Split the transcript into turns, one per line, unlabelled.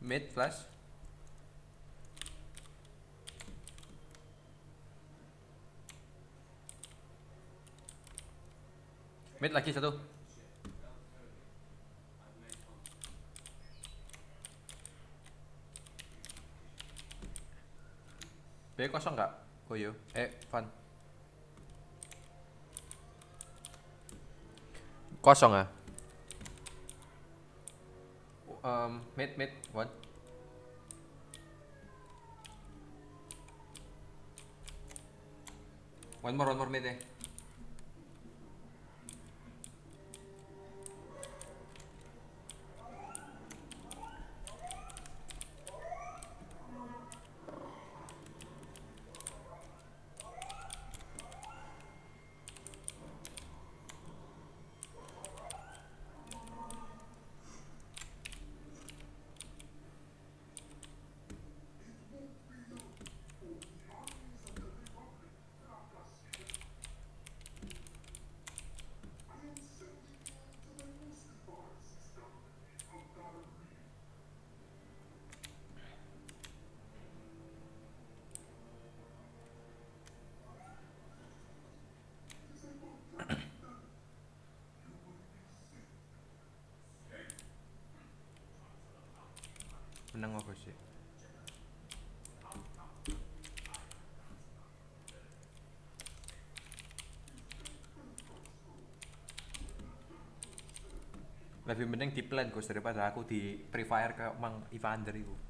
Mid flash. Mid lagi satu. B kosong nggak? Koyo. Van. Kosong ah. Mid one. One more mid eh. Menang apa sih? Lebih mending di plan Gus daripada aku di Free Fire ke Mang Evander itu.